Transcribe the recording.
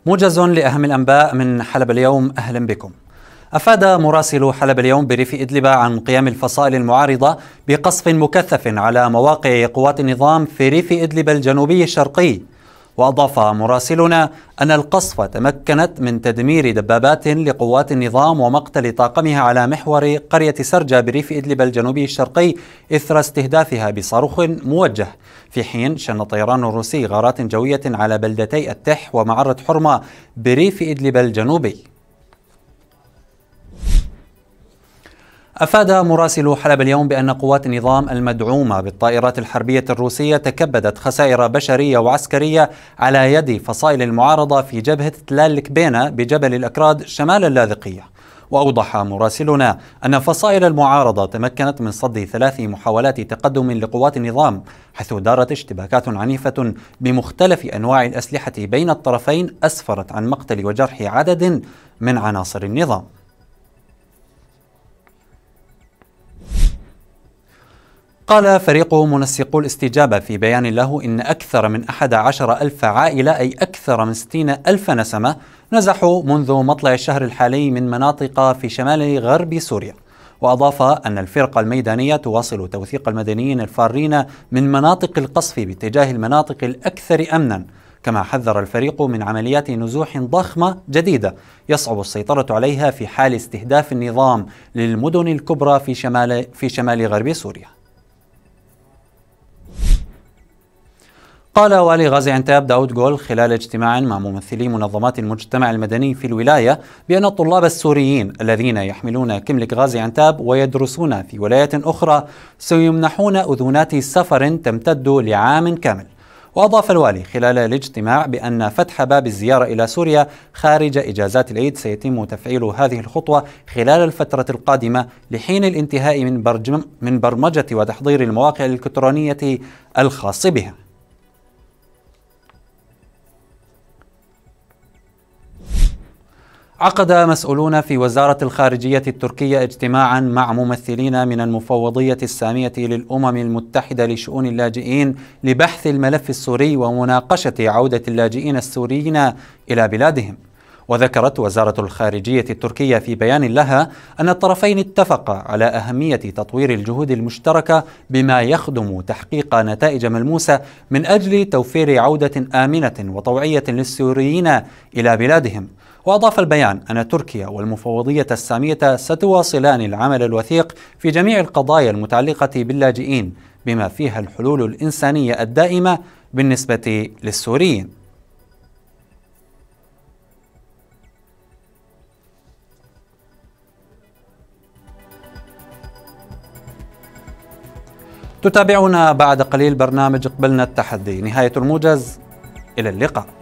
موجز لأهم الأنباء من حلب اليوم، أهلا بكم. أفاد مراسل حلب اليوم بريف إدلب عن قيام الفصائل المعارضة بقصف مكثف على مواقع قوات النظام في ريف إدلب الجنوبي الشرقي. وأضاف مراسلنا أن القصف تمكنت من تدمير دبابات لقوات النظام ومقتل طاقمها على محور قرية سرجة بريف إدلب الجنوبي الشرقي إثر استهدافها بصاروخ موجه، في حين شن الطيران الروسي غارات جوية على بلدتي التح ومعرة حرمة بريف إدلب الجنوبي. أفاد مراسل حلب اليوم بأن قوات النظام المدعومة بالطائرات الحربية الروسية تكبدت خسائر بشرية وعسكرية على يد فصائل المعارضة في جبهة تلال الكبينة بجبل الأكراد شمال اللاذقية. وأوضح مراسلنا أن فصائل المعارضة تمكنت من صد 3 محاولات تقدم لقوات النظام، حيث دارت اشتباكات عنيفة بمختلف أنواع الأسلحة بين الطرفين أسفرت عن مقتل وجرح عدد من عناصر النظام. قال فريق منسقو الاستجابة في بيان له إن أكثر من 11,000 عائلة، أي أكثر من 60,000 نسمة، نزحوا منذ مطلع الشهر الحالي من مناطق في شمال غرب سوريا. وأضاف أن الفرقة الميدانية تواصل توثيق المدنيين الفارين من مناطق القصف باتجاه المناطق الأكثر أمنا، كما حذر الفريق من عمليات نزوح ضخمة جديدة يصعب السيطرة عليها في حال استهداف النظام للمدن الكبرى في شمال غرب سوريا. قال والي غازي عنتاب داود جول خلال اجتماع مع ممثلي منظمات المجتمع المدني في الولاية بأن الطلاب السوريين الذين يحملون كملك غازي عنتاب ويدرسون في ولايات أخرى سيمنحون أذونات سفر تمتد لعام كامل. وأضاف الوالي خلال الاجتماع بأن فتح باب الزيارة إلى سوريا خارج إجازات العيد سيتم تفعيل هذه الخطوة خلال الفترة القادمة لحين الانتهاء من برمجة وتحضير المواقع الإلكترونية الخاص بها. عقد مسؤولون في وزارة الخارجية التركية اجتماعا مع ممثلين من المفوضية السامية للأمم المتحدة لشؤون اللاجئين لبحث الملف السوري ومناقشة عودة اللاجئين السوريين إلى بلادهم. وذكرت وزارة الخارجية التركية في بيان لها أن الطرفين اتفقا على أهمية تطوير الجهود المشتركة بما يخدم تحقيق نتائج ملموسة من أجل توفير عودة آمنة وطوعية للسوريين إلى بلادهم. وأضاف البيان أن تركيا والمفوضية السامية ستواصلان العمل الوثيق في جميع القضايا المتعلقة باللاجئين بما فيها الحلول الإنسانية الدائمة بالنسبة للسوريين. تتابعونا بعد قليل برنامج قبلنا التحدي. نهاية الموجز، إلى اللقاء.